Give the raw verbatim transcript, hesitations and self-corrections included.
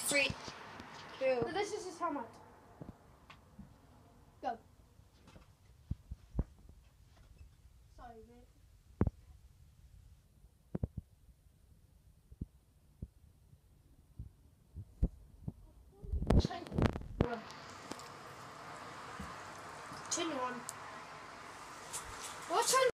Three, two. So this is his helmet. Go. Sorry, mate. Continue on. What's on